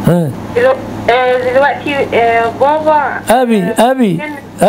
ها. دلوقتي بابا أبي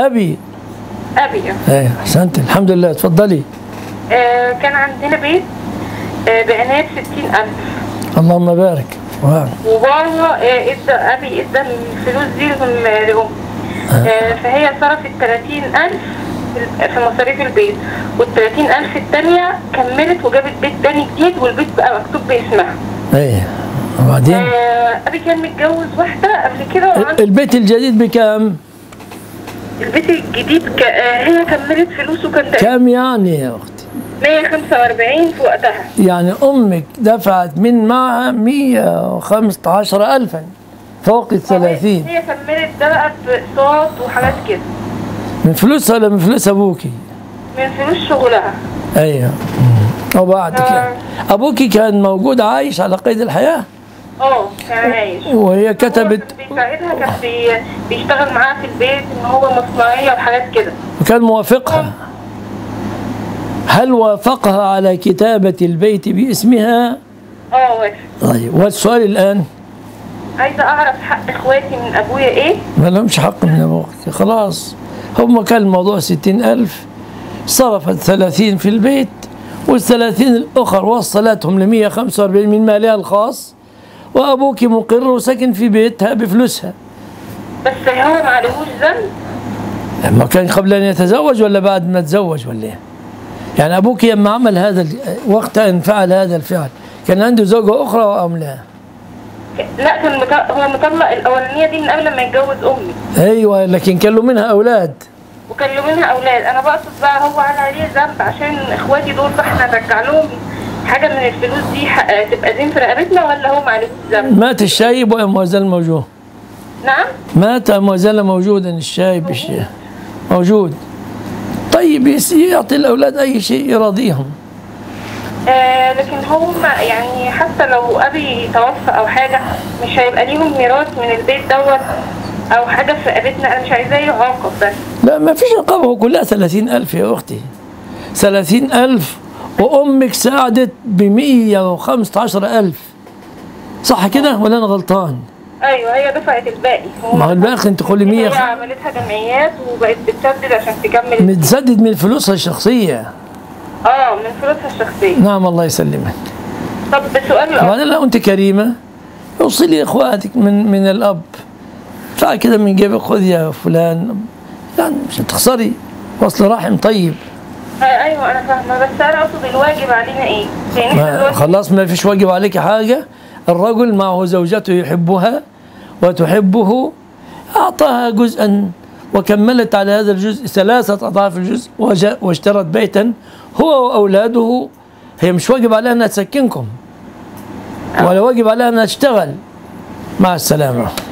ايه أحسنت الحمد لله. اتفضلي. كان عندنا بيت بعناية 60,000. اللهم بارك. وبابا أبي ادى الفلوس دي لأمي. فهي صرفت 30,000 في مصاريف البيت، وال30,000 التانية كملت وجابت بيت تاني جديد، والبيت بقى مكتوب باسمها. ايه وبعدين؟ أبي كان متجوز واحدة قبل كده. البيت الجديد بكام؟ البيت الجديد هي كملت فلوسه كان كام يعني يا أختي؟ 145 في وقتها. يعني أمك دفعت من معها 115,000 فوق ال30. هي كملت ده بقى بأقساط وحاجات كده. من فلوسها ولا من فلوس أبوكي؟ من فلوس شغلها. أيوه. وبعد كده أبوكي كان موجود عايش على قيد الحياة؟ كان عايش. وهي كتبت بيساعدها، كان بيشتغل معاها في البيت ان هو مصنعيه وحاجات كده. وكان موافقها؟ هل وافقها على كتابة البيت باسمها؟ وافق. طيب والسؤال الآن؟ عايزة أعرف حق إخواتي من أبويا إيه؟ ما لهمش حق من أبوك، خلاص. هم كان الموضوع 60,000، صرفت 30 في البيت، وال30 الأخر وصلتهم ل 145 من مالها الخاص، وأبوك مقر وسكن في بيتها بفلوسها. بس هو ما عليهوش ذنب؟ ما كان قبل أن يتزوج ولا بعد ما تزوج ولا إيه؟ يعني أبوك لما عمل هذا وقت أن فعل هذا الفعل كان عنده زوجة أخرى أم لا؟ لا، كان هو مطلق الأولانية دي من قبل ما يتجوز أمي. أيوه، لكن كان له منها أولاد. وكان له منها أولاد. أنا بقصد بقى هو عليه ذنب عشان إخواتي دول، فإحنا نرجع لهم حاجة من الفلوس دي تبقى دين في رقبتنا، ولا هو ما عليهوش ذنب؟ مات الشايب وأم ما زال موجود؟ نعم؟ مات أم ما زال موجودا الشايب؟ موجود. طيب يعطي الأولاد أي شيء يراضيهم. لكن هم يعني حتى لو أبي توفى أو حاجة مش هيبقى ليهم ميراث من البيت دوت أو حاجة في رقبتنا. أنا مش عايزاه يعاقب بس. لا ما فيش عقاب، هو كلها 30,000 يا أختي. 30,000 وأمك ساعدت ب115,000، صح كده ولا أنا غلطان؟ ايوه، هي دفعت الباقي. ما هو الباقي انت تقولي 100. هي عملتها جمعيات وبقت بتسدد عشان تكمل. متسدد من فلوسها الشخصيه؟ من فلوسها الشخصيه. نعم الله يسلمك. طب سؤال وبعدين لو انت كريمه اوصلي اخواتك من الاب، طلع كده من جيبك، خذ يا فلان، يعني مش هتخسري، وصل رحم طيب. ايوه انا فاهمه، بس انا اقصد الواجب علينا ايه؟ خلاص ما فيش واجب عليك حاجه. الرجل معه زوجته يحبها وتحبه، أعطاها جزءا وكملت على هذا الجزء 3 أضعاف الجزء، واشترت بيتا هو وأولاده. هي مش واجب عليها أنها تسكنكم، ولا واجب عليها أنها تشتغل. مع السلامة.